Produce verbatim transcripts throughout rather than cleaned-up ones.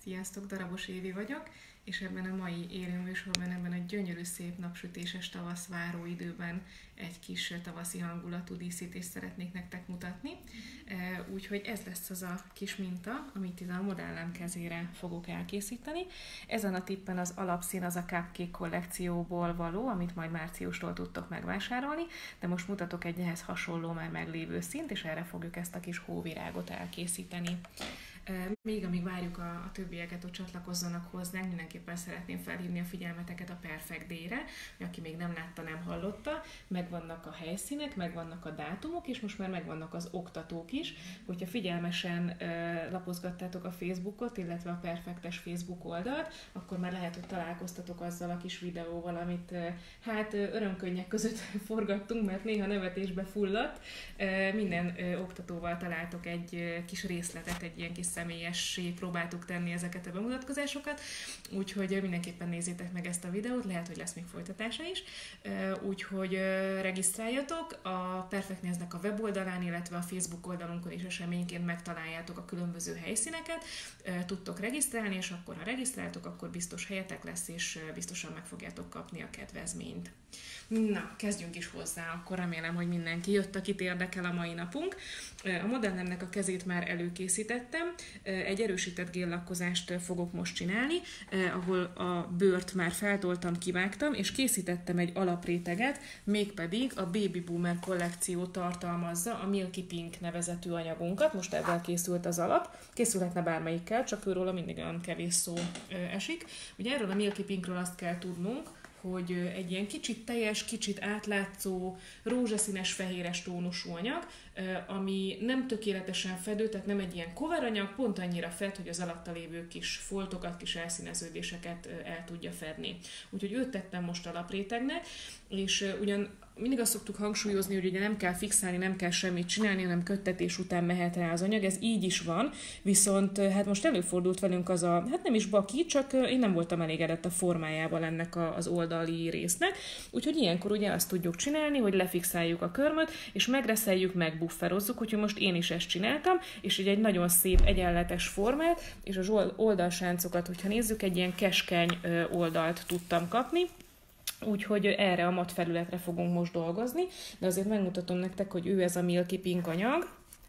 Sziasztok, Darabos Évi vagyok, és ebben a mai élőműsorban, ebben a gyönyörű szép napsütéses tavaszváró időben egy kis tavaszi hangulatú díszítést szeretnék nektek mutatni. Úgyhogy ez lesz az a kis minta, amit itt a modellem kezére fogok elkészíteni. Ezen a tippen az alapszín az a Cupcake kollekcióból való, amit majd márciustól tudtok megvásárolni, de most mutatok egy ehhez hasonló már meglévő színt, és erre fogjuk ezt a kis hóvirágot elkészíteni. Még amíg várjuk a, a többieket, hogy csatlakozzanak hozzánk, mindenképpen szeretném felhívni a figyelmeteket a Perfect Day-re, aki még nem látta, nem hallotta, megvannak a helyszínek, megvannak a dátumok, és most már megvannak az oktatók is. Hogyha figyelmesen uh, lapozgattátok a Facebookot, illetve a Perfektes Facebook oldalt, akkor már lehet, hogy találkoztatok azzal a kis videóval, amit uh, hát uh, örömkönnyek között forgattunk, mert néha nevetésbe fulladt. Uh, minden uh, oktatóval találtok egy uh, kis részletet, egy ilyen kis személyessé próbáltuk tenni ezeket a bemutatkozásokat, úgyhogy mindenképpen nézzétek meg ezt a videót, lehet, hogy lesz még folytatása is. Úgyhogy regisztráljatok, a Perfect Néznek a weboldalán, illetve a Facebook oldalunkon is eseményként megtaláljátok a különböző helyszíneket, tudtok regisztrálni, és akkor, ha regisztráltok, akkor biztos helyetek lesz, és biztosan meg fogjátok kapni a kedvezményt. Na, kezdjünk is hozzá, akkor remélem, hogy mindenki jött, akit érdekel a mai napunk. A modellemnek a kezét már előkészítettem, egy erősített géllakkozást fogok most csinálni, ahol a bőrt már feltoltam, kivágtam, és készítettem egy alapréteget, mégpedig a Baby Boomer kollekció tartalmazza a Milky Pink nevezetű anyagunkat. Most ebben készült az alap, készülhetne bármelyikkel, csak őróla mindig olyan kevés szó esik. Ugye erről a Milky Pinkről azt kell tudnunk, hogy egy ilyen kicsit teljes, kicsit átlátszó, rózsaszínes, fehéres tónusú anyag, ami nem tökéletesen fedő, tehát nem egy ilyen cover anyag, pont annyira fed, hogy az alatta lévő kis foltokat, kis elszíneződéseket el tudja fedni. Úgyhogy őt tettem most alaprétegnek, és ugyan mindig azt szoktuk hangsúlyozni, hogy ugye nem kell fixálni, nem kell semmit csinálni, hanem köttetés után mehet rá az anyag, ez így is van, viszont hát most előfordult velünk az a, hát nem is baki, csak én nem voltam elégedett a formájával ennek az oldali résznek, úgyhogy ilyenkor ugye azt tudjuk csinálni, hogy lefixáljuk a körmöt, és megreszeljük, megbufferozzuk, úgyhogy most én is ezt csináltam, és ugye egy nagyon szép egyenletes formát, és az oldalsáncokat, hogyha nézzük, egy ilyen keskeny oldalt tudtam kapni. Úgyhogy erre a mat felületre fogunk most dolgozni, de azért megmutatom nektek, hogy ő ez a Milky Pink anyag,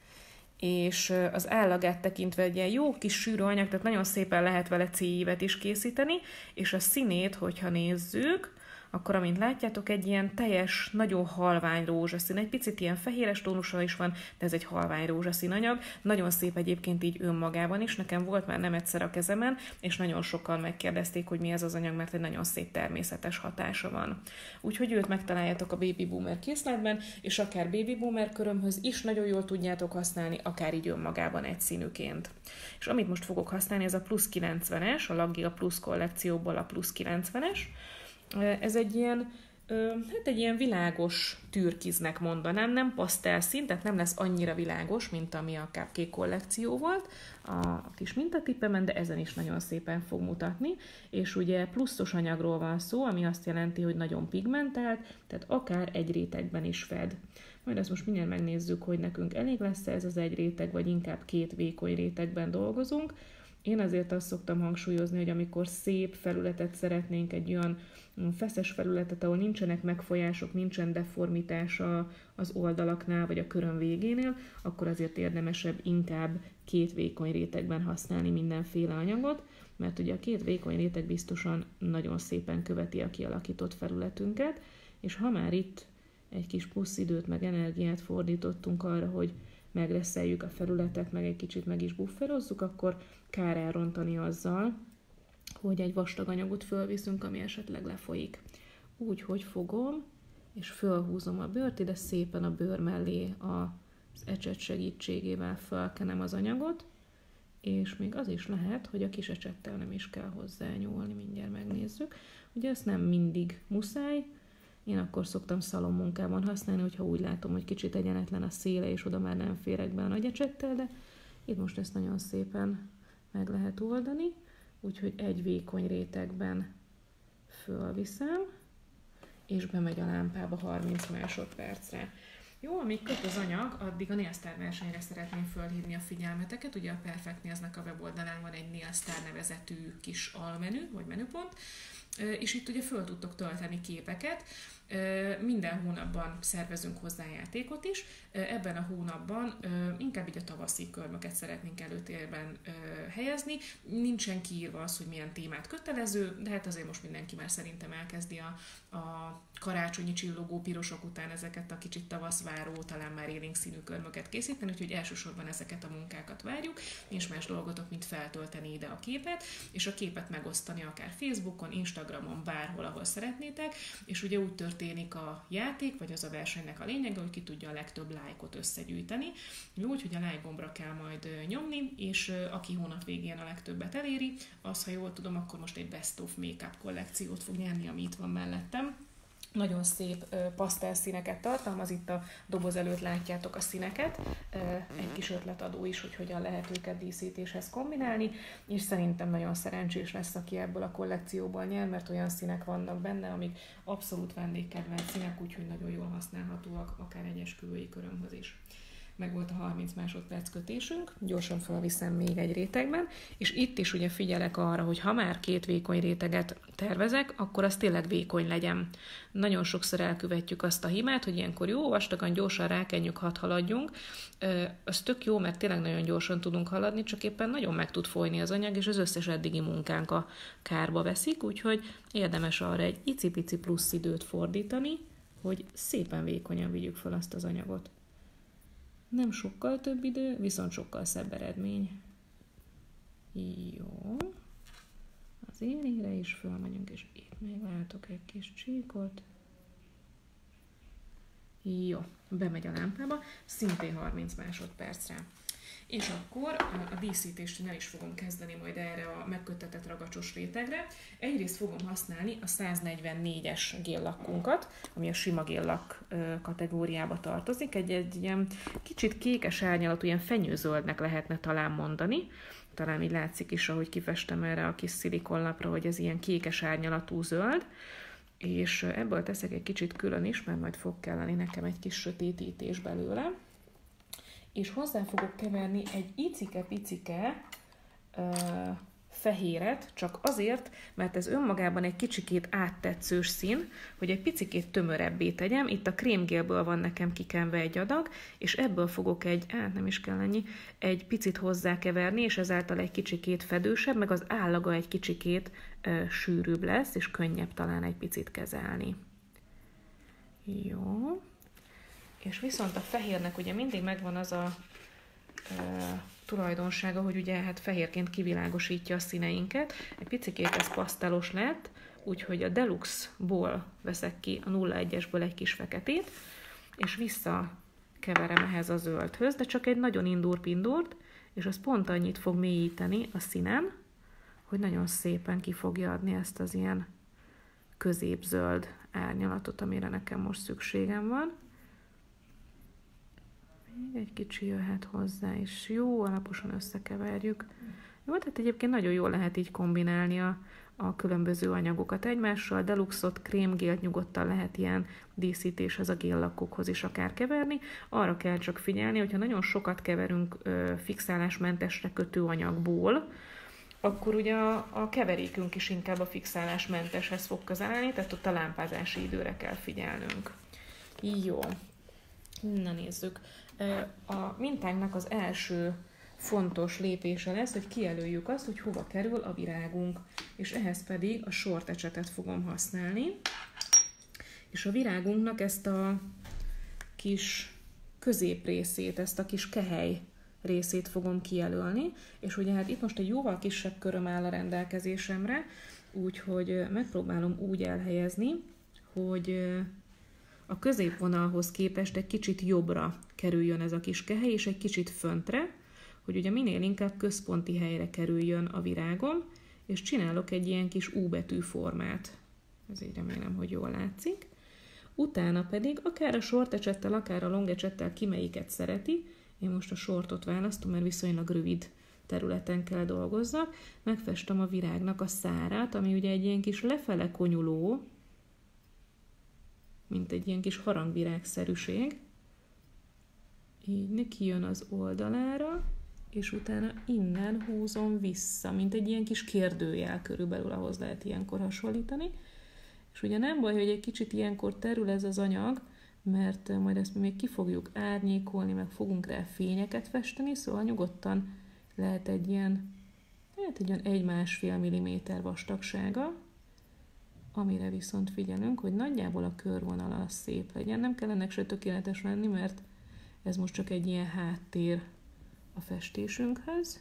és az állagát tekintve egy ilyen jó kis sűrű anyag, tehát nagyon szépen lehet vele cívet is készíteni, és a színét, hogyha nézzük, akkor amint látjátok, egy ilyen teljes, nagyon halvány rózsaszín, egy picit ilyen fehéres tónusa is van, de ez egy halvány rózsaszín anyag, nagyon szép egyébként így önmagában is, nekem volt már nem egyszer a kezemen, és nagyon sokan megkérdezték, hogy mi ez az anyag, mert egy nagyon szép természetes hatása van. Úgyhogy őt megtaláljátok a Baby Boomer készletben, és akár Baby Boomer körömhöz is nagyon jól tudjátok használni, akár így önmagában egyszínűként. És amit most fogok használni, ez a plusz kilencvenes, a Laggia Plus kollekcióból a plusz kilencvenes. Ez egy ilyen, hát egy ilyen világos türkiznek mondanám, nem pasztelszín, tehát nem lesz annyira világos, mint ami a Cupcake kollekció volt a kis mintatippemen, de ezen is nagyon szépen fog mutatni, és ugye pluszos anyagról van szó, ami azt jelenti, hogy nagyon pigmentált, tehát akár egy rétegben is fed. Majd ezt most mindjárt megnézzük, hogy nekünk elég lesz ez az egy réteg, vagy inkább két vékony rétegben dolgozunk. Én azért azt szoktam hangsúlyozni, hogy amikor szép felületet szeretnénk, egy olyan feszes felületet, ahol nincsenek megfolyások, nincsen deformitás az oldalaknál, vagy a körön végénél, akkor azért érdemesebb inkább két vékony rétegben használni mindenféle anyagot, mert ugye a két vékony réteg biztosan nagyon szépen követi a kialakított felületünket, és ha már itt egy kis plusz időt, meg energiát fordítottunk arra, hogy megreszeljük a felületet, meg egy kicsit meg is bufferozzuk, akkor kár elrontani azzal, hogy egy vastag anyagot fölviszünk, ami esetleg lefolyik. Úgy, hogy fogom, és fölhúzom a bőrt, ide szépen a bőr mellé az ecset segítségével felkenem az anyagot, és még az is lehet, hogy a kis ecsettel nem is kell hozzányúlni, mindjárt megnézzük. Ugye ezt nem mindig muszáj, én akkor szoktam szalonmunkában használni, hogyha úgy látom, hogy kicsit egyenetlen a széle, és oda már nem férek be a nagy ecsettel, de itt most ezt nagyon szépen meg lehet oldani, úgyhogy egy vékony rétegben fölviszem, és bemegy a lámpába harminc másodpercre. Jó, amíg köt az anyag, addig a Nailstar versenyre szeretném fölhívni a figyelmeteket. Ugye a Perfect Nails-nek a weboldalán van egy Nailstar nevezetű kis almenü, vagy menüpont, és itt ugye föl tudtok tölteni képeket. Minden hónapban szervezünk hozzá játékot is. Ebben a hónapban inkább így a tavaszi körmöket szeretnénk előtérben helyezni. Nincsen kiírva az, hogy milyen témát kötelező, de hát azért most mindenki már szerintem elkezdi a, a karácsonyi csillogó pirosok után ezeket a kicsit tavaszváró, talán már élénk színű körmöket készíteni, úgyhogy elsősorban ezeket a munkákat várjuk, és más dolgotok, mint feltölteni ide a képet, és a képet megosztani akár Facebookon, Instagramon, bárhol, ahol szeretnétek, és ugye úgy történik a játék, vagy az a versenynek a lényege, hogy ki tudja a legtöbb lájkot összegyűjteni. Jó, úgyhogy a like gombra kell majd nyomni, és aki hónap végén a legtöbbet eléri, az, ha jól tudom, akkor most egy Best of Makeup kollekciót fog nyerni, ami itt van mellettem. Nagyon szép pasztel színeket tartalmaz, itt a doboz előtt látjátok a színeket, egy kis ötletadó is, hogy hogyan lehet őket díszítéshez kombinálni, és szerintem nagyon szerencsés lesz, aki ebből a kollekcióból nyer, mert olyan színek vannak benne, amik abszolút vendégkedvelt színek, úgyhogy nagyon jól használhatóak, akár egy esküvői körömhöz is. Meg volt a harminc másodperc kötésünk, gyorsan felviszem még egy rétegben, és itt is ugye figyelek arra, hogy ha már két vékony réteget tervezek, akkor az tényleg vékony legyen. Nagyon sokszor elkövetjük azt a hibát, hogy ilyenkor jó, vastagan gyorsan rákenjük, hadd haladjunk. Az tök jó, mert tényleg nagyon gyorsan tudunk haladni, csak éppen nagyon meg tud folyni az anyag, és az összes eddigi munkánk a kárba veszik, úgyhogy érdemes arra egy icipici plusz időt fordítani, hogy szépen vékonyan vigyük fel azt az anyagot. Nem sokkal több idő, viszont sokkal szebb eredmény. Jó. Az élére is fölmegyünk, és itt még látok egy kis csíkot. Jó, bemegy a lámpába, szintén harminc másodpercre. És akkor a díszítést el is fogom kezdeni majd erre a megköttetett ragacsos rétegre. Egyrészt fogom használni a száznegyvennégyes géllakkunkat, ami a sima géllak kategóriába tartozik. Egy, egy ilyen kicsit kékes árnyalatú, ilyen fenyőzöldnek lehetne talán mondani. Talán így látszik is, ahogy kifestem erre a kis szilikonlapra, hogy ez ilyen kékes árnyalatú zöld. És ebből teszek egy kicsit külön is, mert majd fog kelleni nekem egy kis sötétítés belőle. És hozzá fogok keverni egy icike-picike uh, fehéret, csak azért, mert ez önmagában egy kicsikét áttetszős szín, hogy egy picikét tömörebbé tegyem. Itt a krémgélből van nekem kikenve egy adag, és ebből fogok egy, hát nem is kell ennyi, egy picit hozzákeverni, és ezáltal egy kicsikét fedősebb, meg az állaga egy kicsikét uh, sűrűbb lesz, és könnyebb talán egy picit kezelni. Jó. És viszont a fehérnek ugye mindig megvan az a e, tulajdonsága, hogy ugye hát fehérként kivilágosítja a színeinket. Egy picikét ez pasztelos lett, úgyhogy a Deluxe-ból veszek ki a nulla egyesből egy kis feketét, és visszakeverem ehhez a zöldhöz, de csak egy nagyon indúr-pindúrt, és az pont annyit fog mélyíteni a színen, hogy nagyon szépen ki fogja adni ezt az ilyen középzöld árnyalatot, amire nekem most szükségem van. Még egy kicsi jöhet hozzá, és jó alaposan összekeverjük. Jó, tehát egyébként nagyon jól lehet így kombinálni a, a különböző anyagokat egymással. Deluxe-ot, krémgélt nyugodtan lehet ilyen díszítéshez, a géllakokhoz is akár keverni. Arra kell csak figyelni, hogyha nagyon sokat keverünk ö, fixálásmentesre kötő anyagból, akkor ugye a, a keverékünk is inkább a fixálásmenteshez fog közelni, tehát ott a lámpázási időre kell figyelnünk. Jó, na nézzük. A mintánknak az első fontos lépése lesz, hogy kijelöljük azt, hogy hova kerül a virágunk, és ehhez pedig a sortecsetet fogom használni, és a virágunknak ezt a kis középrészét, ezt a kis kehely részét fogom kijelölni, és ugye hát itt most egy jóval kisebb köröm áll a rendelkezésemre, úgyhogy megpróbálom úgy elhelyezni, hogy a középvonalhoz képest egy kicsit jobbra kerüljön ez a kis kehely, és egy kicsit föntre, hogy ugye minél inkább központi helyre kerüljön a virágom, és csinálok egy ilyen kis U betű formát. Ez így remélem, hogy jól látszik. Utána pedig akár a sortecsettel, akár a longecsettel ki melyiket szereti. Én most a sortot választom, mert viszonylag rövid területen kell dolgozzak. Megfestem a virágnak a szárát, ami ugye egy ilyen kis lefele konyuló, mint egy ilyen kis harangvirágszerűség. így kijön az oldalára, és utána innen húzom vissza, mint egy ilyen kis kérdőjel körülbelül, ahhoz lehet ilyenkor hasonlítani. És ugye nem baj, hogy egy kicsit ilyenkor terül ez az anyag, mert majd ezt még ki fogjuk árnyékolni, meg fogunk rá fényeket festeni, szóval nyugodtan lehet egy ilyen, hát egy ilyen egy-másfél milliméter vastagsága, amire viszont figyelünk, hogy nagyjából a körvonala az szép legyen. Nem kell ennek se tökéletes lenni, mert ez most csak egy ilyen háttér a festésünkhöz.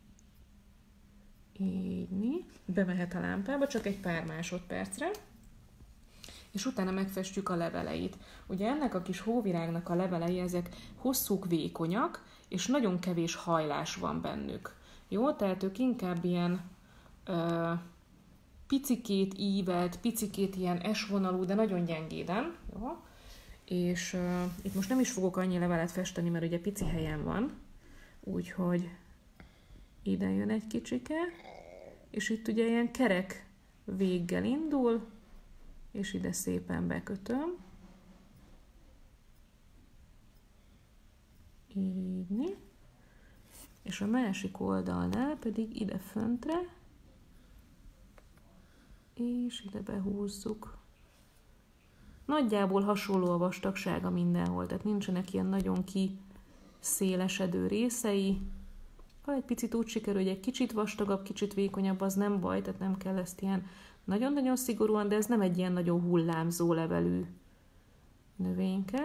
Így mi. Bemehet a lámpába, csak egy pár másodpercre. És utána megfestjük a leveleit. Ugye ennek a kis hóvirágnak a levelei, ezek hosszúk, vékonyak, és nagyon kevés hajlás van bennük. Jó, tehát ők inkább ilyen ö, picikét ívelt, picikét ilyen S-vonalú, de nagyon gyengéden. Jó? És ö, itt most nem is fogok annyi levelet festeni, mert ugye pici helyen van. Úgyhogy ide jön egy kicsike, és itt ugye ilyen kerek véggel indul, és ide szépen bekötöm. Így. És a másik oldalnál pedig ide föntre, és ide behúzzuk. Nagyjából hasonló a vastagsága mindenhol, tehát nincsenek ilyen nagyon kiszélesedő részei. Ha egy picit úgy sikerül, hogy egy kicsit vastagabb, kicsit vékonyabb, az nem baj, tehát nem kell ezt ilyen nagyon-nagyon szigorúan, de ez nem egy ilyen nagyon hullámzó levelű növényke.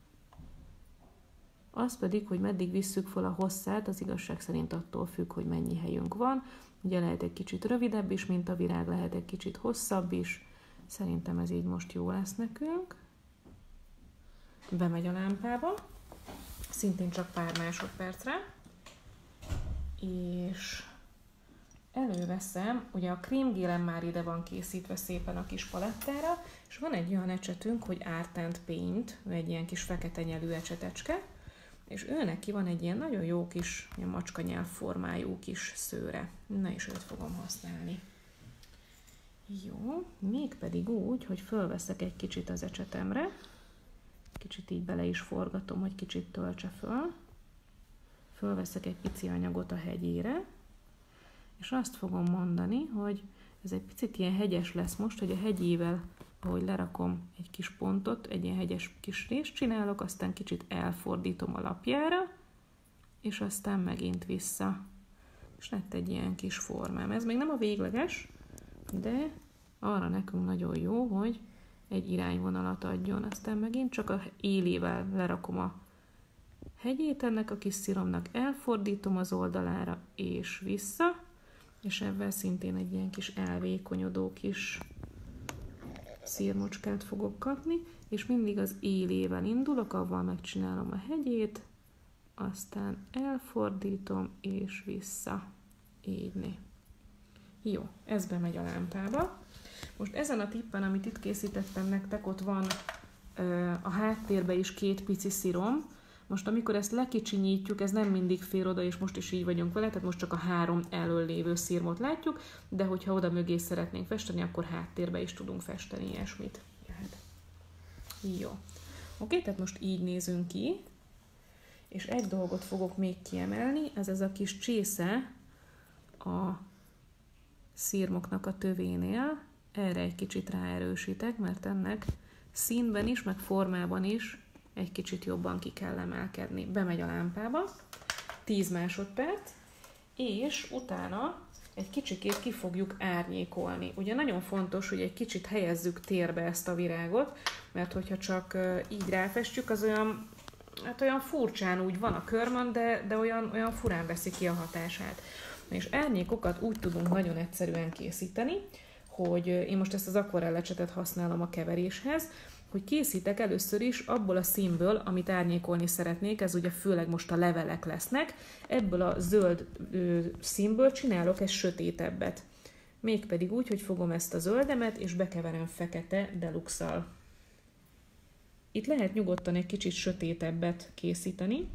Az pedig, hogy meddig visszük fel a hosszát, az igazság szerint attól függ, hogy mennyi helyünk van. Ugye lehet egy kicsit rövidebb is, mint a virág, lehet egy kicsit hosszabb is. Szerintem ez így most jó lesz nekünk. Bemegy a lámpába, szintén csak pár másodpercre. És előveszem, ugye a krémgélem már ide van készítve szépen a kis palettára, és van egy olyan ecsetünk, hogy Art and Paint, egy ilyen kis fekete nyelű ecsetecske, és őnek ki van egy ilyen nagyon jó kis, ilyen macskanyelv formájú kis szőre. Na és őt fogom használni. Jó, mégpedig úgy, hogy fölveszek egy kicsit az ecsetemre, kicsit így bele is forgatom, hogy kicsit töltse föl. Fölveszek egy pici anyagot a hegyére, és azt fogom mondani, hogy ez egy picit ilyen hegyes lesz most, hogy a hegyével, ahogy lerakom egy kis pontot, egy ilyen hegyes kis részt csinálok, aztán kicsit elfordítom a lapjára, és aztán megint vissza. És lett egy ilyen kis formám. Ez még nem a végleges, de arra nekünk nagyon jó, hogy egy irányvonalat adjon. Aztán megint csak a élével lerakom a hegyét ennek a kis sziromnak, elfordítom az oldalára, és vissza, és ebben szintén egy ilyen kis elvékonyodó kis szírmocskát fogok kapni, és mindig az élével indulok, avval megcsinálom a hegyét, aztán elfordítom, és vissza. Így né. Jó, ez bemegy a lámpába. Most ezen a tippen, amit itt készítettem nektek, ott van ö, a háttérben is két pici szirom. Most amikor ezt lekicsinyítjük, ez nem mindig fér oda, és most is így vagyunk vele, tehát most csak a három elől lévő szirmot látjuk, de hogyha oda mögé szeretnénk festeni, akkor háttérbe is tudunk festeni ilyesmit. Jó. Oké, tehát most így nézünk ki, és egy dolgot fogok még kiemelni, ez ez a kis csésze a szirmoknak a tövénél. Erre egy kicsit ráerősítek, mert ennek színben is, meg formában is egy kicsit jobban ki kell emelkedni. Bemegy a lámpába, tíz másodperc, és utána egy kicsikét ki fogjuk árnyékolni. Ugye nagyon fontos, hogy egy kicsit helyezzük térbe ezt a virágot, mert hogyha csak így ráfestjük, az olyan, hát olyan furcsán úgy van a körmön, de, de olyan, olyan furán veszi ki a hatását. És árnyékokat úgy tudunk nagyon egyszerűen készíteni, hogy én most ezt az akvarellecsetet használom a keveréshez, hogy készítek először is abból a színből, amit árnyékolni szeretnék, ez ugye főleg most a levelek lesznek, ebből a zöld ö, színből csinálok egy sötétebbet. Mégpedig úgy, hogy fogom ezt a zöldemet, és bekeverem fekete deluxe-szal. Itt lehet nyugodtan egy kicsit sötétebbet készíteni,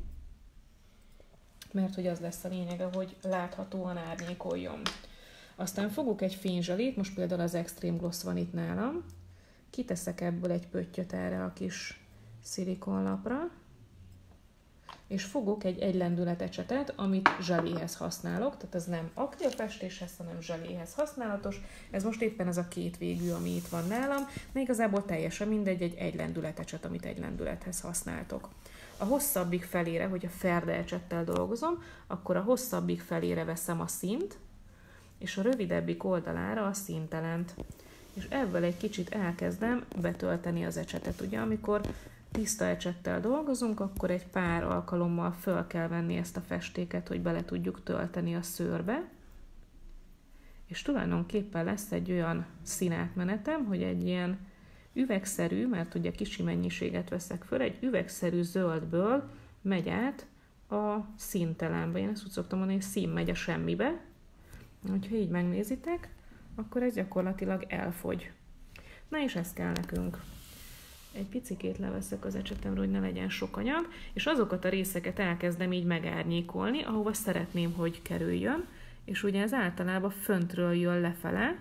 mert hogy az lesz a lényege, hogy láthatóan árnyékoljon. Aztán fogok egy fényzsalét, most például az Extreme Gloss van itt nálam, kiteszek ebből egy pöttyöt erre a kis szilikonlapra, és fogok egy egylendület ecsetet, amit zseléhez használok, tehát ez nem akrilfestéshez, hanem zseléhez használatos. Ez most éppen ez a két végű, ami itt van nálam, de igazából teljesen mindegy, egy egylendület ecset, amit egy lendülethez használtok. A hosszabbik felére, hogyha ferde ecsettel dolgozom, akkor a hosszabbik felére veszem a színt, és a rövidebbik oldalára a színtelent. És ebből egy kicsit elkezdem betölteni az ecsetet. Ugye, amikor tiszta ecsettel dolgozunk, akkor egy pár alkalommal föl kell venni ezt a festéket, hogy bele tudjuk tölteni a szőrbe. És tulajdonképpen lesz egy olyan színátmenetem, hogy egy ilyen üvegszerű, mert ugye kicsi mennyiséget veszek föl, egy üvegszerű zöldből megy át a színtelenbe. Én ezt úgy szoktam mondani, hogy szín megy a semmibe. Hogyha így megnézitek, akkor ez gyakorlatilag elfogy. Na és ez kell nekünk. Egy picikét leveszek az ecsetemről, hogy ne legyen sok anyag, és azokat a részeket elkezdem így megárnyékolni, ahova szeretném, hogy kerüljön, és ugye ez általában föntről jön lefele.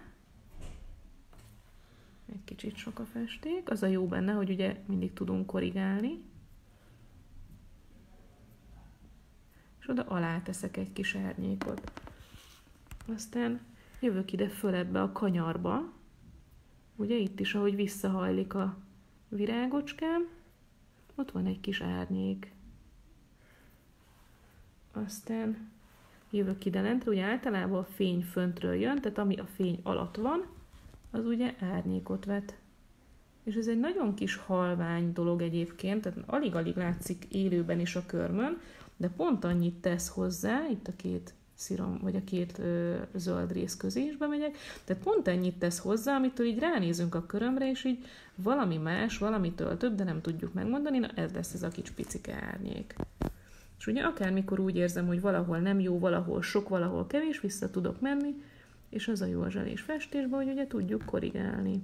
Egy kicsit sok a festék, az a jó benne, hogy ugye mindig tudunk korrigálni. És oda alá teszek egy kis árnyékot. Aztán jövök ide föl ebbe a kanyarba, ugye itt is, ahogy visszahajlik a virágocskám, ott van egy kis árnyék. Aztán jövök ide lentre, ugye általában a fény föntről jön, tehát ami a fény alatt van, az ugye árnyékot vet. És ez egy nagyon kis halvány dolog egyébként, tehát alig-alig látszik élőben is a körmön, de pont annyit tesz hozzá, itt a két szirom, vagy a két ö, zöld rész közé is bemegyek, tehát pont ennyit tesz hozzá, amitől így ránézünk a körömre, és így valami más, valamitől több, de nem tudjuk megmondani, na ez lesz ez a kis picike árnyék. És ugye akármikor úgy érzem, hogy valahol nem jó, valahol sok, valahol kevés, vissza tudok menni, és az a jó a zselés festésben, hogy ugye tudjuk korrigálni.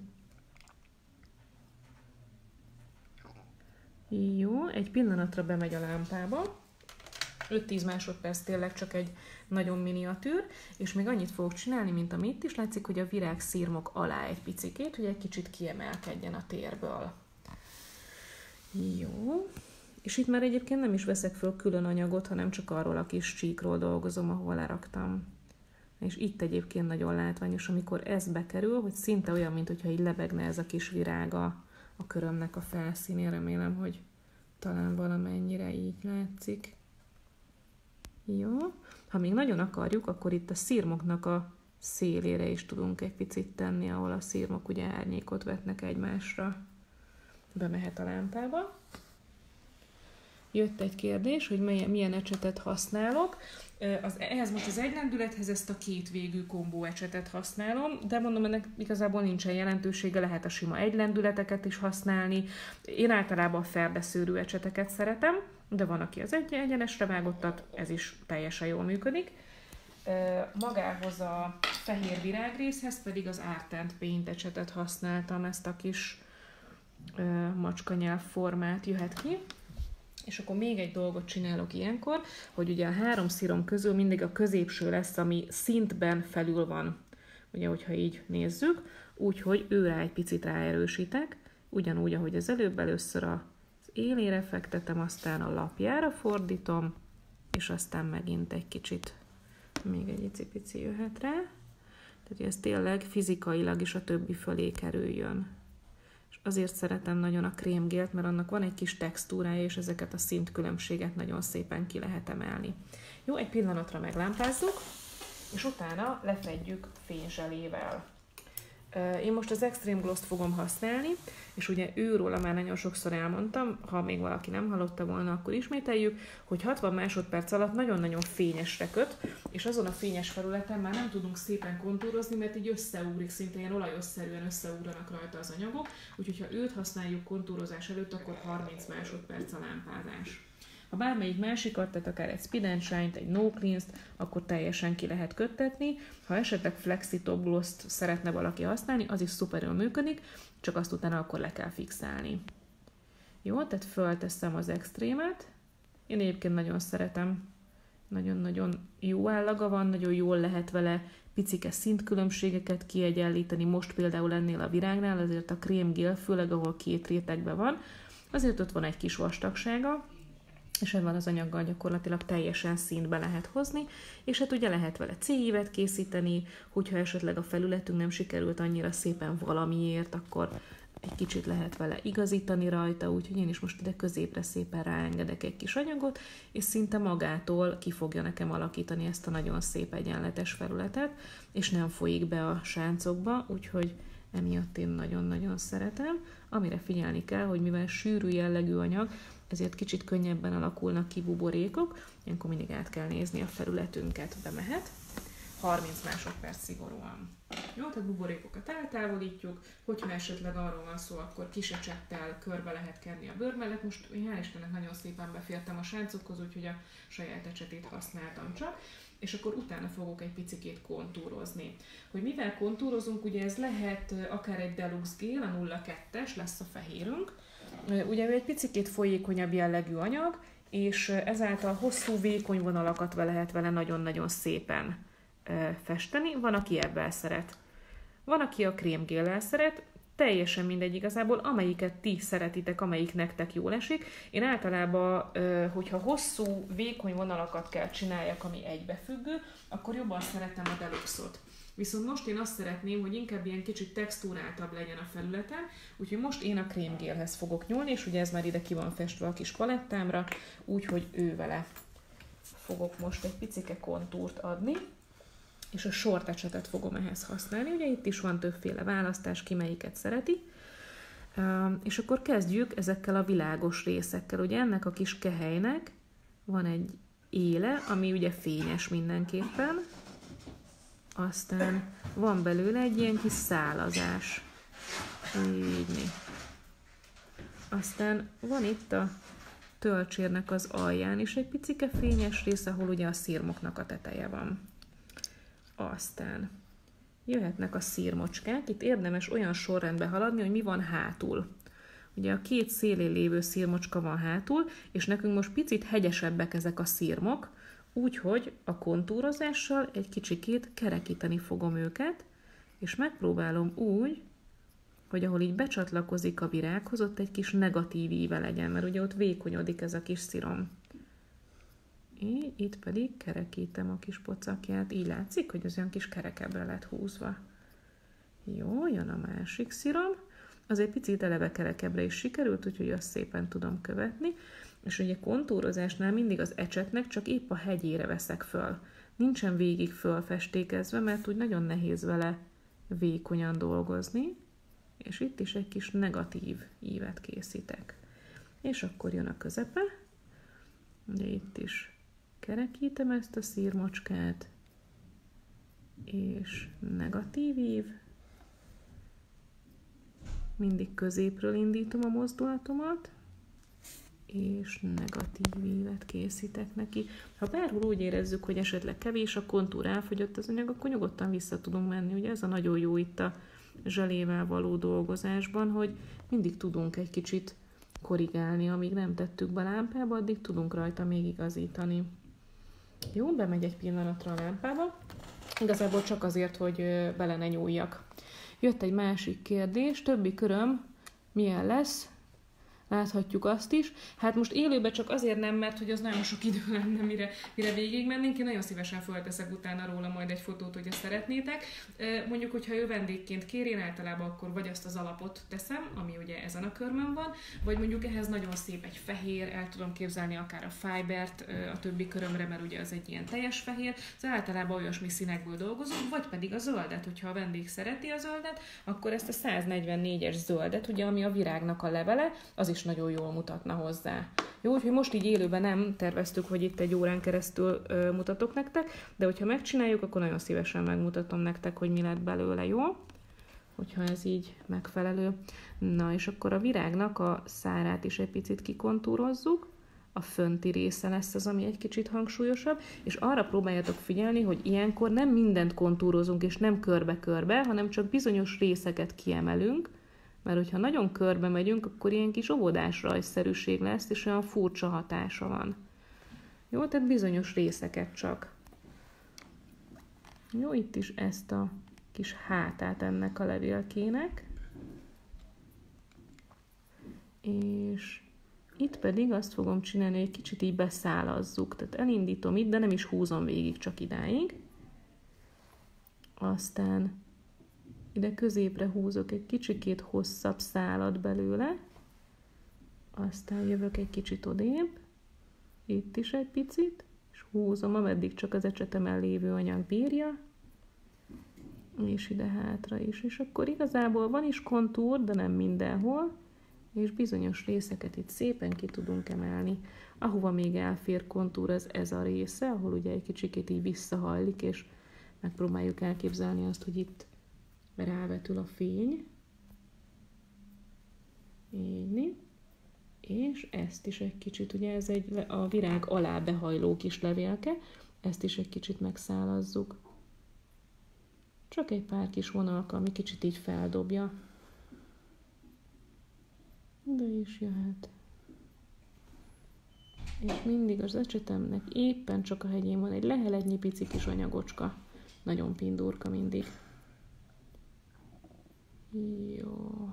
Jó, egy pillanatra bemegy a lámpába, öt-tíz másodperc tényleg csak egy nagyon miniatűr, és még annyit fogok csinálni, mint ami itt is látszik, hogy a virág szirmok alá egy picikét, hogy egy kicsit kiemelkedjen a térből. Jó, és itt már egyébként nem is veszek föl külön anyagot, hanem csak arról a kis csíkról dolgozom, ahol leraktam. És itt egyébként nagyon látványos, amikor ez bekerül, hogy szinte olyan, mintha így lebegne ez a kis virága a körömnek a felszínén. Remélem, hogy talán valamennyire így látszik. Jó. Ha még nagyon akarjuk, akkor itt a szirmoknak a szélére is tudunk egy picit tenni, ahol a szirmok ugye árnyékot vetnek egymásra. Bemehet a lámpába. Jött egy kérdés, hogy milyen, milyen ecsetet használok. Az, ehhez most az egylendülethez ezt a két végű kombó ecsetet használom, de mondom, ennek igazából nincsen jelentősége, lehet a sima egylendületeket is használni. Én általában a ferdeszőrű ecseteket szeretem, de van, aki az egy egyenesre vágottat, ez is teljesen jól működik. Magához a fehér virágrészhez pedig az Art and Paint ecsetet használtam, ezt a kis macskanyelv formát jöhet ki. És akkor még egy dolgot csinálok ilyenkor, hogy ugye a három szírom közül mindig a középső lesz, ami szintben felül van. Ugye, hogyha így nézzük, úgyhogy őre egy picit ráerősítek, ugyanúgy, ahogy az előbb, először az élére fektetem, aztán a lapjára fordítom, és aztán megint egy kicsit még egy icipici jöhet rá. Tehát ez tényleg fizikailag is a többi fölé kerüljön. Azért szeretem nagyon a krémgélt, mert annak van egy kis textúrája, és ezeket a szintkülönbséget nagyon szépen ki lehet emelni. Jó, egy pillanatra meglámpázzuk, és utána lefedjük fényzselével. Én most az Extreme Gloss-t fogom használni, és ugye őróla már nagyon sokszor elmondtam, ha még valaki nem hallotta volna, akkor ismételjük, hogy hatvan másodperc alatt nagyon-nagyon fényesre köt, és azon a fényes felületen már nem tudunk szépen kontúrozni, mert így összeugrik, szinte ilyen olajosszerűen összeugranak rajta az anyagok, úgyhogy ha őt használjuk kontúrozás előtt, akkor harminc másodperc a lámpázás. Ha bármelyik másikat, tehát akár egy Speed and Shine-t, egy No Cleanse-t, akkor teljesen ki lehet köttetni. Ha esetleg Flexi-Top Gloss-t szeretne valaki használni, az is szuperül működik, csak azt utána akkor le kell fixálni. Jó, tehát fölteszem az extrémet. Én egyébként nagyon szeretem. Nagyon-nagyon jó állaga van, nagyon jól lehet vele picike szintkülönbségeket kiegyenlíteni. Most például ennél a virágnál, azért a krémgél, főleg ahol két rétegben van, azért ott van egy kis vastagsága. és ebben az anyaggal gyakorlatilag teljesen színbe lehet hozni, és hát ugye lehet vele cé-ívet készíteni, hogyha esetleg a felületünk nem sikerült annyira szépen valamiért, akkor egy kicsit lehet vele igazítani rajta, úgyhogy én is most ide középre szépen ráengedek egy kis anyagot, és szinte magától ki fogja nekem alakítani ezt a nagyon szép egyenletes felületet, és nem folyik be a sáncokba, úgyhogy emiatt én nagyon-nagyon szeretem. Amire figyelni kell, hogy mivel sűrű jellegű anyag, ezért kicsit könnyebben alakulnak ki buborékok, ilyenkor mindig át kell nézni a felületünket, bemehet. harminc másodperc szigorúan. Jó, tehát buborékokat eltávolítjuk, hogyha esetleg arról van szó, akkor kis ecsettel körbe lehet kenni a bőr mellett. Most én hál' Istennek nagyon szépen befértem a sáncokhoz, úgyhogy a saját ecsetét használtam csak, és akkor utána fogok egy picikét kontúrozni. Hogy mivel kontúrozunk, ugye ez lehet akár egy Deluxe Gel, a nulla kettes lesz a fehérünk. Ugye ő egy picikét folyékonyabb jellegű anyag, és ezáltal hosszú, vékony vonalakat lehet vele nagyon-nagyon szépen festeni. Van, aki ebben szeret. Van, aki a krémgéllel szeret, teljesen mindegy igazából, amelyiket ti szeretitek, amelyik nektek jól esik. Én általában, hogyha hosszú, vékony vonalakat kell csináljak, ami egybefüggő, akkor jobban szeretem a Deluxe-ot. Viszont most én azt szeretném, hogy inkább ilyen kicsit textúráltabb legyen a felületem, úgyhogy most én a krémgélhez fogok nyúlni, és ugye ez már ide ki van festve a kis palettámra, úgyhogy ő vele fogok most egy picike kontúrt adni, és a short ecsetet fogom ehhez használni. Ugye itt is van többféle választás, ki melyiket szereti. És akkor kezdjük ezekkel a világos részekkel. Ugye ennek a kis kehelynek van egy éle, ami ugye fényes mindenképpen. Aztán van belőle egy ilyen kis szálazás. Így. Aztán van itt a tölcsérnek az alján is egy picike fényes rész, ahol ugye a szirmoknak a teteje van. Aztán jöhetnek a szirmocskák. Itt érdemes olyan sorrendbe haladni, hogy mi van hátul. Ugye a két szélén lévő szirmocska van hátul, és nekünk most picit hegyesebbek ezek a szirmok, úgyhogy a kontúrozással egy kicsikét kerekíteni fogom őket, és megpróbálom úgy, hogy ahol így becsatlakozik a virághoz, ott egy kis negatív íve legyen, mert ugye ott vékonyodik ez a kis szirom. Így, itt pedig kerekítem a kis pocakját. Így látszik, hogy az olyan kis kerekebbre lett húzva. Jó, jön a másik szirom. Az egy picit eleve kerekebbre is sikerült, úgyhogy azt szépen tudom követni. És ugye kontúrozásnál mindig az ecsetnek csak épp a hegyére veszek föl. Nincsen végig fölfestékezve, mert úgy nagyon nehéz vele vékonyan dolgozni. És itt is egy kis negatív ívet készítek. És akkor jön a közepe. Ugye itt is kerekítem ezt a szírmocskát, és negatív ív. Mindig középről indítom a mozdulatomat, és negatív ívet készítek neki. Ha bárhol úgy érezzük, hogy esetleg kevés a kontúr, elfogyott az anyag, akkor nyugodtan vissza tudunk menni. Ugye ez a nagyon jó itt a zselével való dolgozásban, hogy mindig tudunk egy kicsit korrigálni, amíg nem tettük be a lámpába, addig tudunk rajta még igazítani. Jó, bemegy egy pillanatra a lámpába. Igazából csak azért, hogy bele ne nyúljak. Jött egy másik kérdés, többi köröm milyen lesz? Láthatjuk azt is. Hát most élőben csak azért nem, mert hogy az nagyon sok idő lenne, mire, mire végigmennénk. Én nagyon szívesen fölteszek utána róla majd egy fotót, hogy ezt szeretnétek. Mondjuk, hogyha ő vendégként kér, én általában akkor vagy azt az alapot teszem, ami ugye ezen a körmön van, vagy mondjuk ehhez nagyon szép egy fehér, el tudom képzelni akár a fibert a többi körömre, mert ugye az egy ilyen teljes fehér. Szóval általában olyasmi színekből dolgozunk, vagy pedig a zöldet, hogyha a vendég szereti a zöldet, akkor ezt a száznegyvennégyes zöldet, ugye ami a virágnak a levele, az is nagyon jól mutatna hozzá. Jó, úgyhogy most így élőben nem terveztük, hogy itt egy órán keresztül ö, mutatok nektek, de hogyha megcsináljuk, akkor nagyon szívesen megmutatom nektek, hogy mi lett belőle, jó? Hogyha ez így megfelelő. Na, és akkor a virágnak a szárát is egy picit kikontúrozzuk. A fönti része lesz az, ami egy kicsit hangsúlyosabb, és arra próbáljátok figyelni, hogy ilyenkor nem mindent kontúrozunk, és nem körbe-körbe, hanem csak bizonyos részeket kiemelünk, mert hogyha nagyon körbe megyünk, akkor ilyen kis óvodás rajzszerűség lesz, és olyan furcsa hatása van. Jó, tehát bizonyos részeket csak. Jó, itt is ezt a kis hátát ennek a levélkének. És Itt pedig azt fogom csinálni, hogy egy kicsit így beszálazzuk. Tehát elindítom itt, de nem is húzom végig, csak idáig. Aztán ide középre húzok egy kicsikét hosszabb szálat belőle. Aztán jövök egy kicsit odébb. Itt is egy picit. És húzom, ameddig csak az ecsetemen lévő anyag bírja. És ide hátra is. És akkor igazából van is kontúr, de nem mindenhol. És bizonyos részeket itt szépen ki tudunk emelni. Ahova még elfér kontúr, az ez a része, ahol ugye egy kicsikét így visszahajlik, és megpróbáljuk elképzelni azt, hogy itt rávetül a fény. Így. És ezt is egy kicsit, ugye ez egy a virág alá behajló kis levélke, ezt is egy kicsit megszálazzuk. Csak egy pár kis vonalka, ami kicsit így feldobja. De is jöhet. És mindig az ecsetemnek éppen csak a hegyén van egy leheletnyi pici kis anyagocska. Nagyon pindurka mindig. Jó.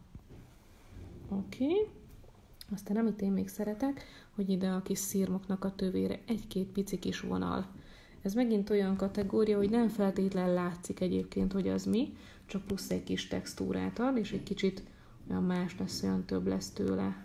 Oké. Okay. Aztán amit én még szeretek, hogy ide a kis szirmoknak a tövére egy-két pici kis vonal. Ez megint olyan kategória, hogy nem feltétlen látszik egyébként, hogy az mi, csak plusz egy kis textúrát ad, és egy kicsit olyan más lesz, olyan több lesz tőle.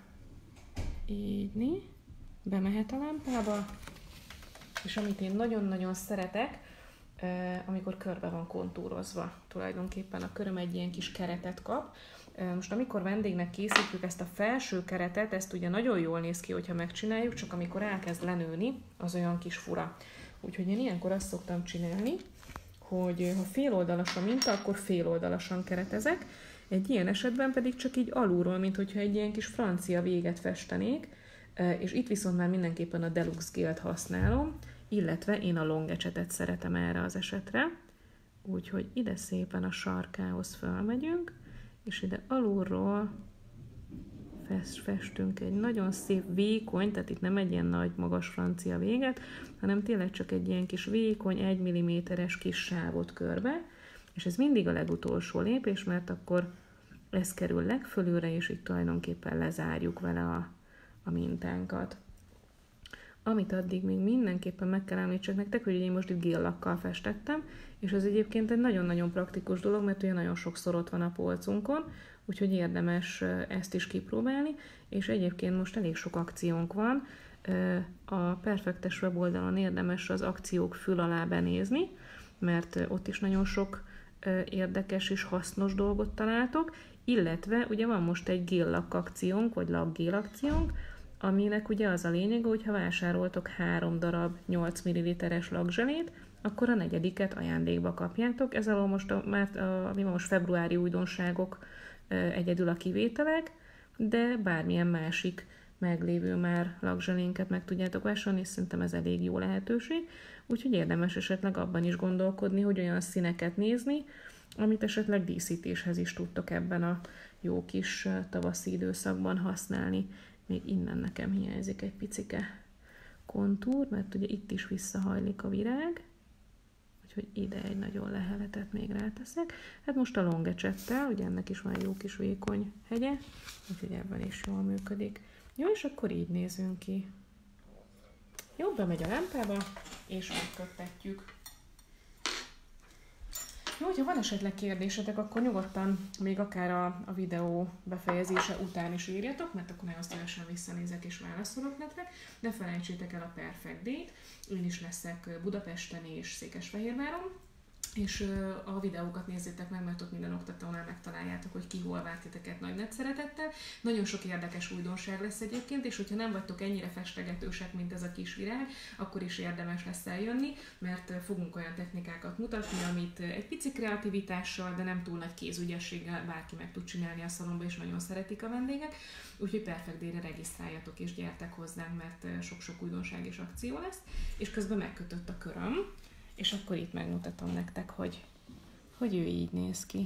Így. Bemehet a lámpába. És amit én nagyon-nagyon szeretek, amikor körbe van kontúrozva. Tulajdonképpen a köröm egy ilyen kis keretet kap. Most amikor vendégnek készítjük ezt a felső keretet, ezt ugye nagyon jól néz ki, hogyha megcsináljuk, csak amikor elkezd lenőni, az olyan kis fura. Úgyhogy én ilyenkor azt szoktam csinálni, hogy ha féloldalas a minta, akkor féloldalasan keretezek. Egy ilyen esetben pedig csak így alulról, mint hogyha egy ilyen kis francia véget festenék, és itt viszont már mindenképpen a Deluxe Gélt használom, illetve én a long ecsetet szeretem erre az esetre. Úgyhogy ide szépen a sarkához fölmegyünk, és ide alulról festünk egy nagyon szép vékony, tehát itt nem egy ilyen nagy magas francia véget, hanem tényleg csak egy ilyen kis vékony, egy milliméteres kis sávot körbe, és ez mindig a legutolsó lépés, mert akkor ez kerül legfölülre, és itt tulajdonképpen lezárjuk vele a, a mintánkat. Amit addig még mindenképpen meg kell említsek nektek, hogy én most itt géllakkal festettem, és ez egyébként egy nagyon-nagyon praktikus dolog, mert ugye nagyon sokszor ott van a polcunkon, úgyhogy érdemes ezt is kipróbálni, és egyébként most elég sok akciónk van. A Perfektes weboldalon érdemes az akciók fül alá benézni, mert ott is nagyon sok érdekes és hasznos dolgot találtok, illetve ugye van most egy géllak akciónk, vagy lakgél akciónk, aminek ugye az a lényeg, hogy ha vásároltok három darab nyolc milliliteres lakzselét, akkor a negyediket ajándékba kapjátok. Ez alól most a, már a, mi most februári újdonságok egyedül a kivételek, de bármilyen másik meglévő már lakzselénket meg tudjátok vásárolni, és szerintem ez elég jó lehetőség. Úgyhogy érdemes esetleg abban is gondolkodni, hogy olyan színeket nézni, amit esetleg díszítéshez is tudtok ebben a jó kis tavaszi időszakban használni. Még innen nekem hiányzik egy picike kontúr, mert ugye itt is visszahajlik a virág, úgyhogy ide egy nagyon leheletet még ráteszek. Hát most a long ecsettel, ugye ennek is van jó kis vékony hegye, úgyhogy ebben is jól működik. Jó, és akkor így nézünk ki. Jó, bemegy a lámpába, és megköttetjük. Jó, hogyha van esetleg kérdésetek, akkor nyugodtan még akár a, a videó befejezése után is írjatok, mert akkor nagyon szívesen visszanézek és válaszolok nektek. Ne felejtsétek el a Perfect Day-t, én is leszek Budapesten és Székesfehérváron, és a videókat nézzétek meg, mert ott minden oktatónál megtaláljátok, hogy ki hol vár titeket nagy nagy szeretettel. Nagyon sok érdekes újdonság lesz egyébként, és hogyha nem vagytok ennyire festegetősek, mint ez a kis virág, akkor is érdemes lesz eljönni, mert fogunk olyan technikákat mutatni, amit egy pici kreativitással, de nem túl nagy kézügyességgel bárki meg tud csinálni a szalomba, és nagyon szeretik a vendégek. Úgyhogy Perfect Day-re regisztráljatok és gyertek hozzánk, mert sok-sok újdonság és akció lesz. És közben megkötött a köröm, és akkor itt megmutatom nektek, hogy, hogy ő így néz ki.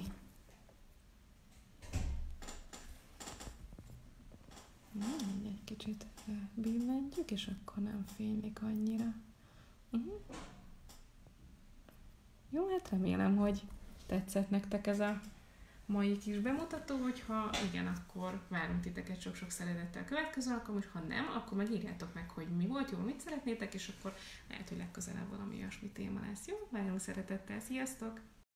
Na, egy kicsit billentjük, és akkor nem fénylik annyira. Uh-huh. Jó, hát remélem, hogy tetszett nektek ez a mai kis bemutató, hogyha igen, akkor várunk titeket sok-sok szeretettel a következő alkalom, és ha nem, akkor meg írjátok meg, hogy mi volt jó, mit szeretnétek, és akkor lehet, hogy legközelebb valami olyasmi téma lesz. Jó? Várjunk szeretettel, sziasztok!